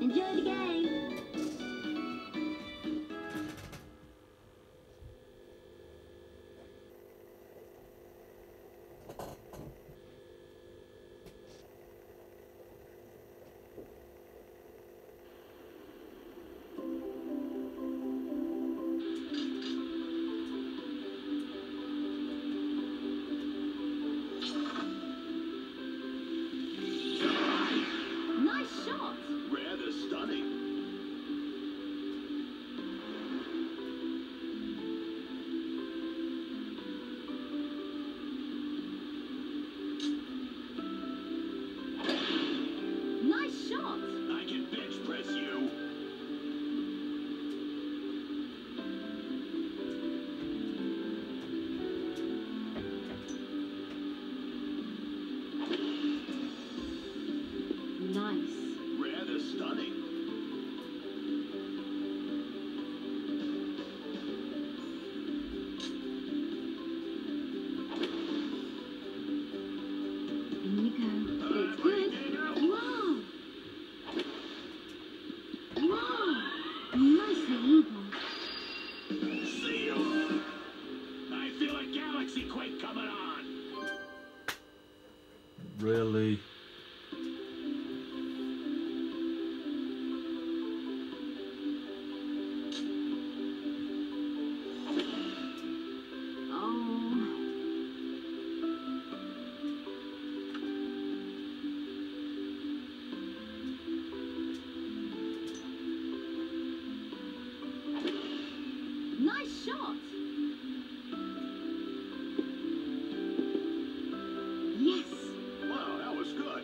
Enjoy the game. Nice shot. Rather stunning. Nice shot. I can bench press you. Nice. Rather stunning. In you go. It's good. Wow. Wow. Nicely eagle. See you. I feel a galaxy quake coming on. Really? Oh. Nice shot. Yes. Wow, that was good.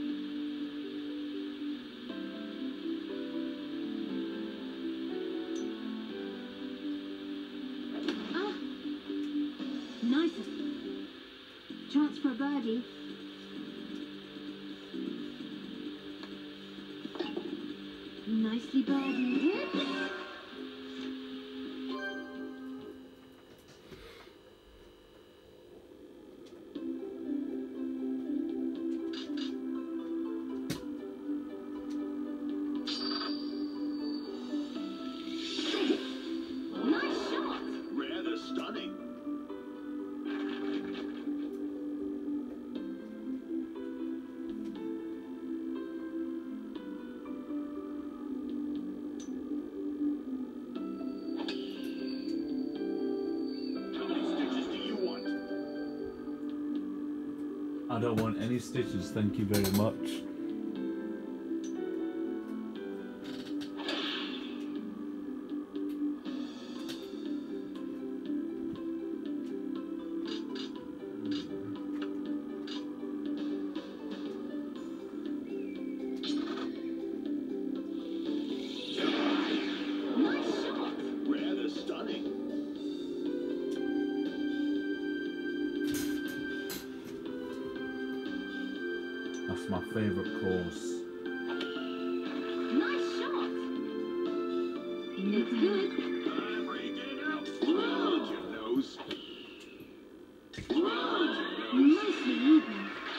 Ah. Nice. Chance for a birdie. Nicely birdie. Nice shot. Rather stunning. How many stitches do you want? I don't want any stitches, thank you very much. Nice shot. Rather stunning. That's my favourite course. Nice shot. It's good. I'm breaking out. Hold your nose. Hold your nose. Nicely eagle.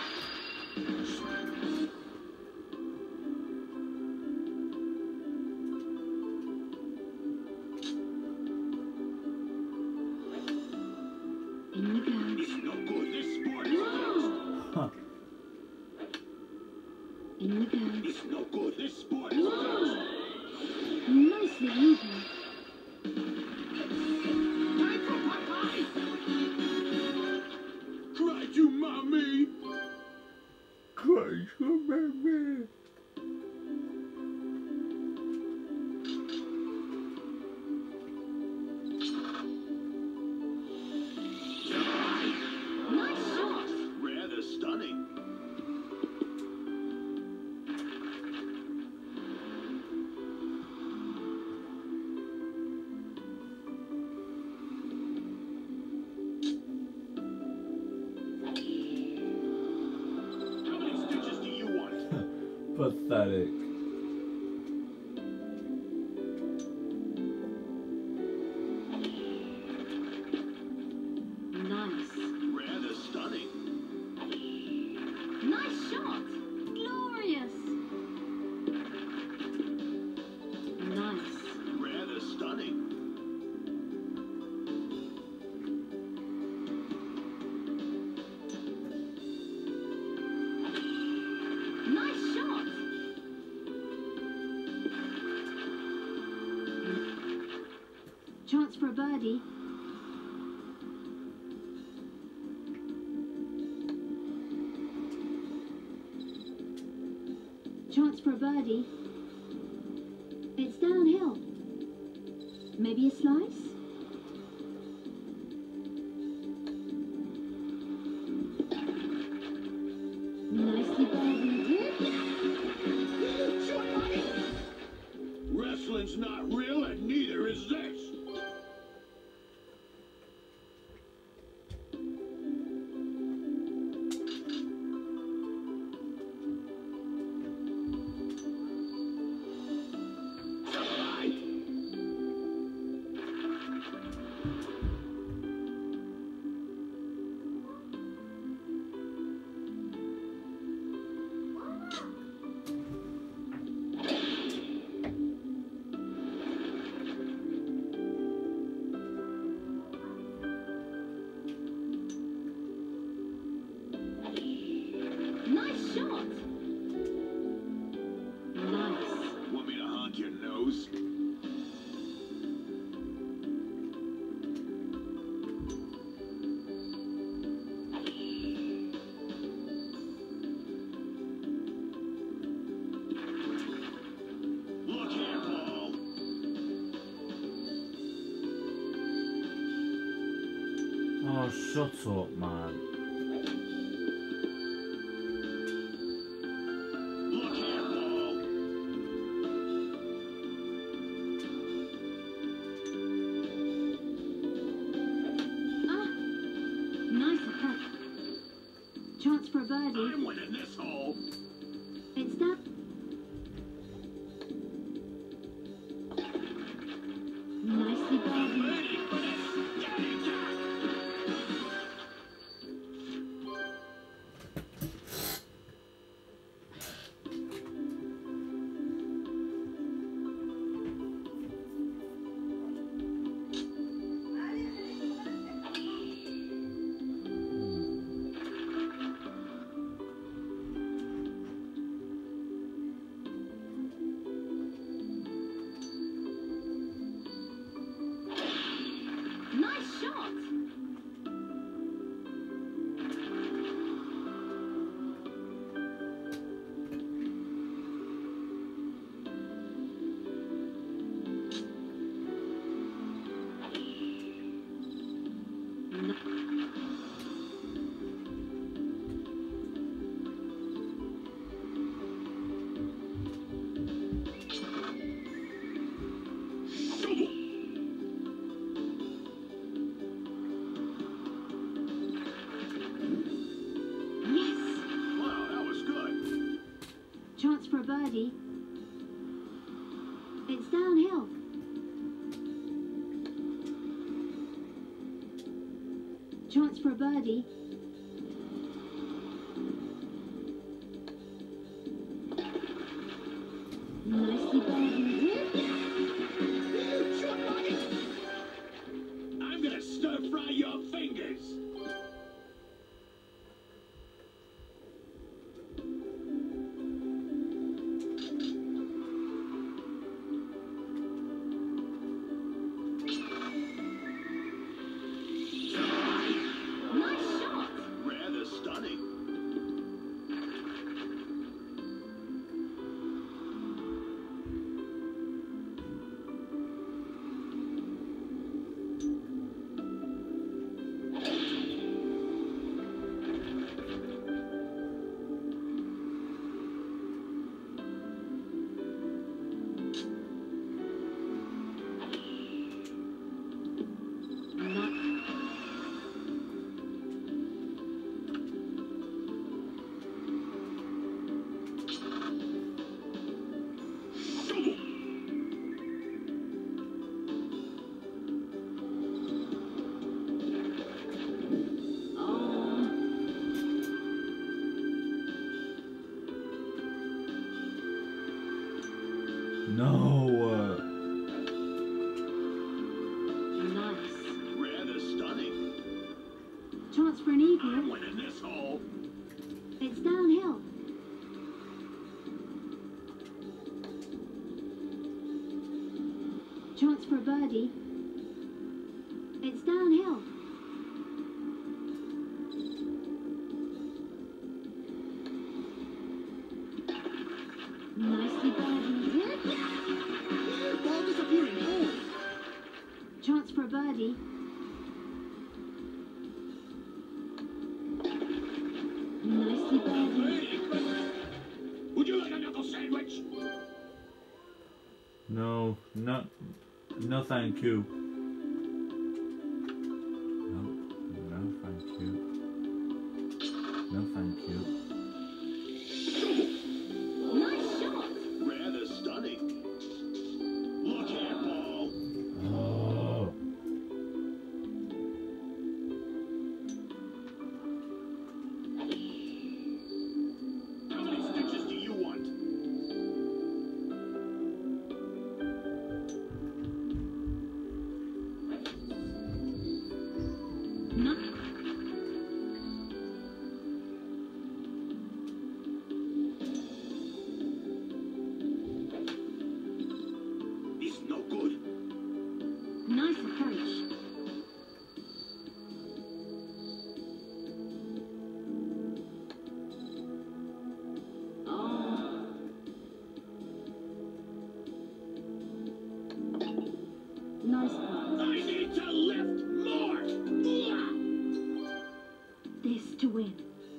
In you go. It's no good. This sport is toast. Huh. In you go. It's no good. This sport is toast. Nicely eagle. Time for pie. Cry to mommy. Cry to baby. Nice shot. Rather stunning. How many stitches do you want? Pathetic. Nice. Rather stunning. Nice shot. Glorious. Chance for a birdie. Chance for a birdie. It's downhill. Maybe a slice? Nicely birdied. Wrestling's not real, and neither is this. Nice shot. Nice. Want me to honk your nose? Look here, Paul. Oh, shut up, man. Look here, Paul. Ah, nice attack. Chance for a birdie. I'm winning this hole. It's down. Nicely birdied. Ready for this game, Jack. Nice shot. Yes. Wow, that was good. Chance for a birdie. It's downhill. Chance for a birdie. Nicely birdied. I'm gonna stir fry your fingers. Nice shot. Rather stunning. No. Nice. Rather stunning. Chance for an I'm eagle. winning this hole. It's downhill. Chance for a birdie. downhill. Nicely birdied. Ball disappearing. Oh. Chance for a birdie. Nicely birdied. Hey, would you like a knuckle sandwich? No, no, no, thank you. No, no, thank you. No, thank you. Nice shot. Rather stunning. Look here, ball. Oh, How many stitches do you want? No. This is no good. Nice approach. Oh. Nice putt. I need to lift more. This to win.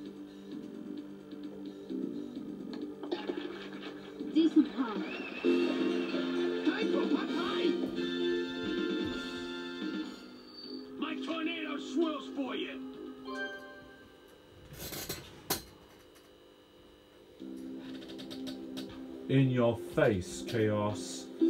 Decent putt. Time for putt time. My tornado swirls for you. in your face, Chaos.